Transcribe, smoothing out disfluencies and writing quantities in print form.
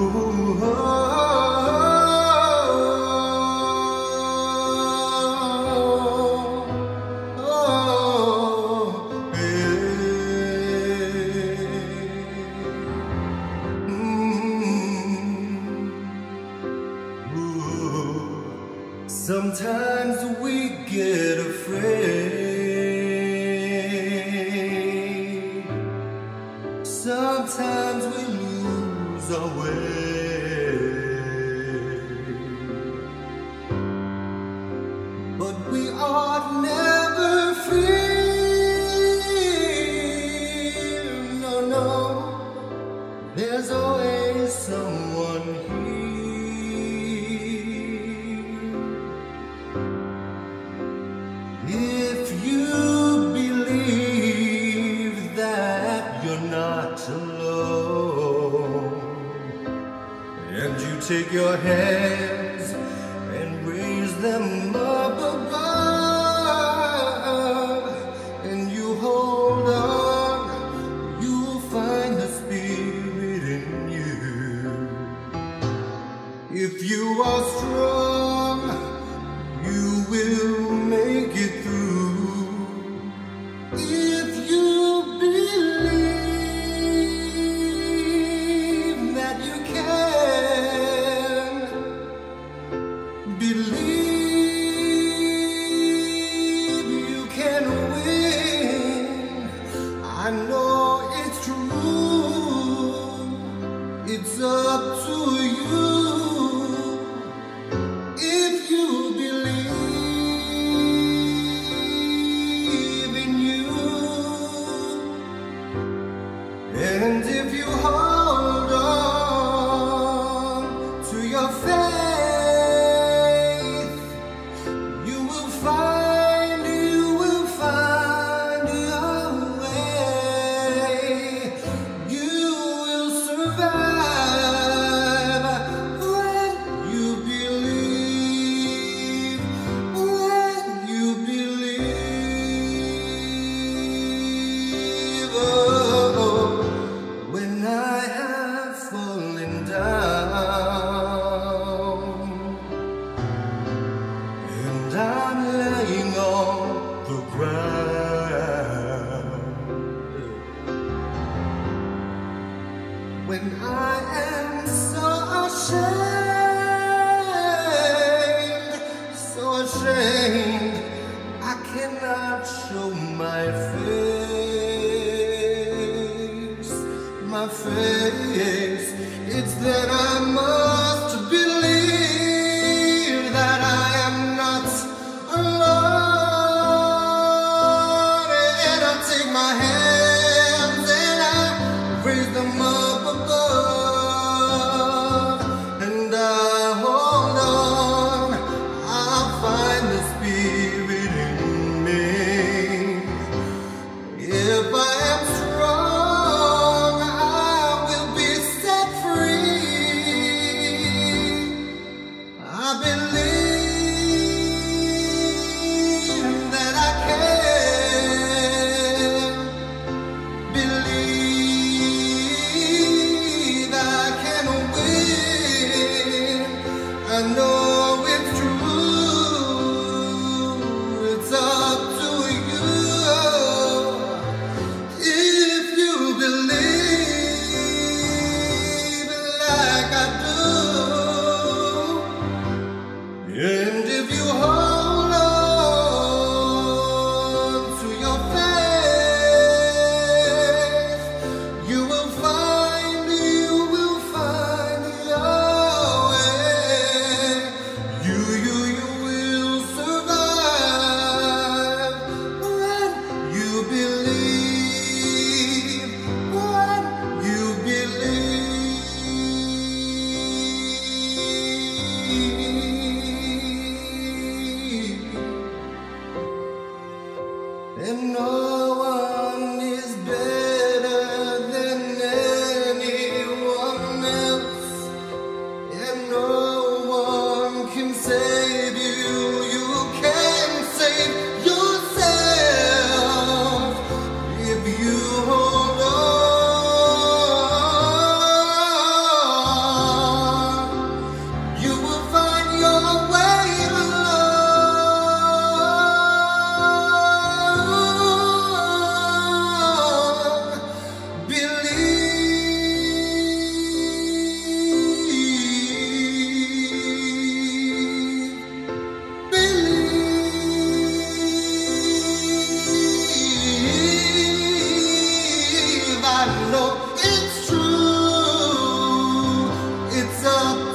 Sometimes we get afraid. Sometimes we lose our way. But we ought never fear. No, no. There's always someone here. If you believe that you're not alone, and you take your hands and raise them up above, and you hold on, you'll find the Spirit in you. If you are strong, you will make it through. If you believe that you can, believe you can win. I know it's true. It's up to you. If you believe in you, and if you hold on to your faith, you will find your way. You will survive when you believe. When you believe. Oh, when I have fallen down and I'm laying on the ground, when I am so ashamed, I cannot show my face, my face. It's that I must believe that I am not alone, and I take my hands and I raise them up above, and I hold on. I'll find the Spirit in me. If I am strong, I will be set free. I believe that I can. Believe I can win. I know it's true. It's up to you. If you believe like I do, and if you hold on to your faith, you will find your way. It's a